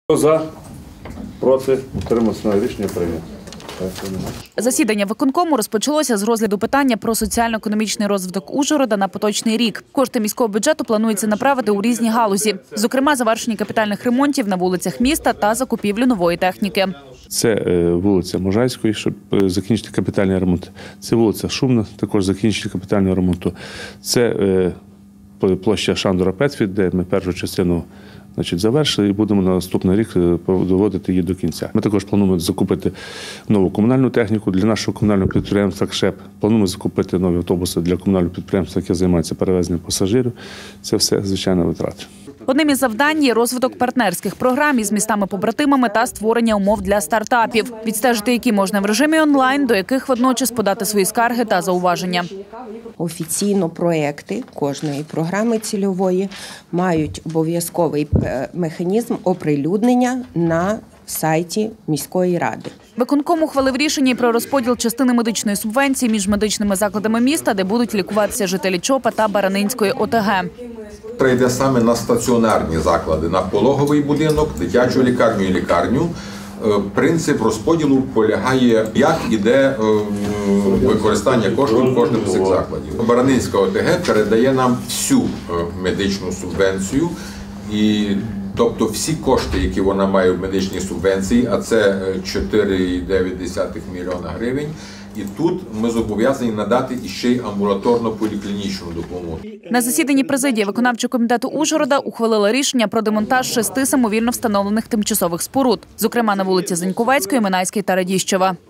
Хто за? Проти? Утримався. Рішення прийнято. Засідання виконкому розпочалося з розгляду питання про соціально-економічний розвиток Ужгорода на поточний рік. Кошти міського бюджету планується направити у різні галузі. Зокрема, завершення капітальних ремонтів на вулицях міста та закупівлю нової техніки. Це вулиця Можайської, щоб закінчити капітальний ремонт. Це вулиця Шумна, також закінчити капітальний ремонт. Це площа Шандора Петфі, де ми першу частину завершили і будемо на наступний рік доводити її до кінця. Ми також плануємо закупити нову комунальну техніку для нашого комунального підприємства «КШЕП». Плануємо закупити нові автобуси для комунального підприємства, яке займається перевезенням пасажирів. Це все, звичайно, витрати. Одним із завдань є розвиток партнерських програм із містами-побратимами та створення умов для стартапів, відстежити які можна в режимі онлайн, до яких водночас подати свої скарги та зауваження. Офіційно проекти кожної програми цільової мають обов'язковий механізм оприлюднення на сайті міської ради. Виконком ухвалив рішення про розподіл частини медичної субвенції між медичними закладами міста, де будуть лікуватися жителі Чопа та Баранинської ОТГ. Прийде саме на стаціонарні заклади, на пологовий будинок, дитячу лікарню і лікарню. Принцип розподілу полягає, як іде використання коштів кожним з цих закладів. Баранинська ОТГ передає нам всю медичну субвенцію, тобто всі кошти, які вона має в медичній субвенції, а це 4,9 мільйона гривень. І тут ми зобов'язані надати іще й амбулаторно-поліклінічну допомогу. На засіданні президії виконавчого комітету Ужгорода ухвалила рішення про демонтаж 6 самовільно встановлених тимчасових споруд, зокрема на вулиці Заньковецької, Минайській та Радіщева.